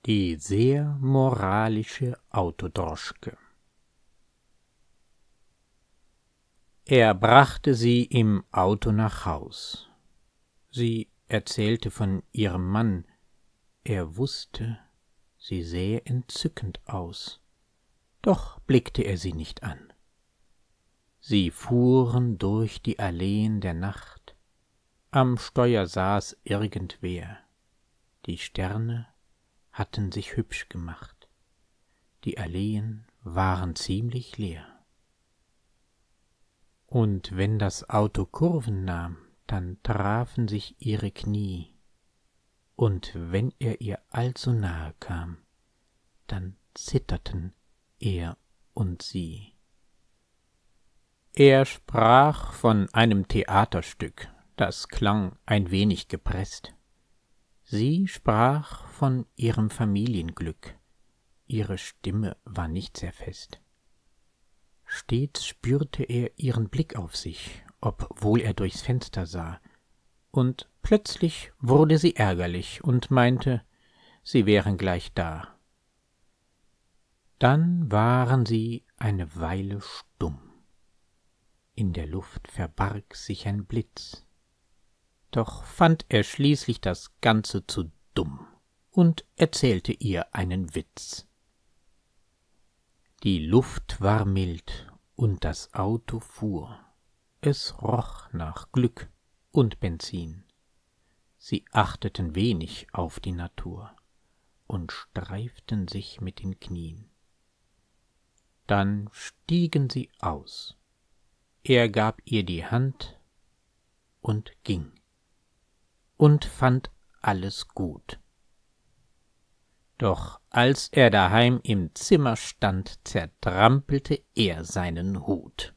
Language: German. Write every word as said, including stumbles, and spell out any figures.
Die sehr moralische Autodroschke. Er brachte sie im Auto nach Haus. Sie erzählte von ihrem Mann. Er wusste, sie sähe entzückend aus, doch blickte er sie nicht an. Sie fuhren durch die Alleen der Nacht, am Steuer saß irgendwer, die Sterne hatten sich hübsch gemacht, die Alleen waren ziemlich leer. Und wenn das Auto Kurven nahm, dann trafen sich ihre Knie, und wenn er ihr allzu nahe kam, dann zitterten er und sie. Er sprach von einem Theaterstück, das klang ein wenig gepresst. Sie sprach von ihrem Familienglück, ihre Stimme war nicht sehr fest. Stets spürte er ihren Blick auf sich, obwohl er durchs Fenster sah, und plötzlich wurde sie ärgerlich und meinte, sie wären gleich da. Dann waren sie eine Weile stumm. In der Luft verbarg sich ein Blitz. Doch fand er schließlich das Ganze zu dumm und erzählte ihr einen Witz. Die Luft war mild und das Auto fuhr. Es roch nach Glück und Benzin. Sie achteten wenig auf die Natur und streiften sich mit den Knien. Dann stiegen sie aus. Er gab ihr die Hand und ging und fand alles gut. Doch als er daheim im Zimmer stand, zertrampelte er seinen Hut.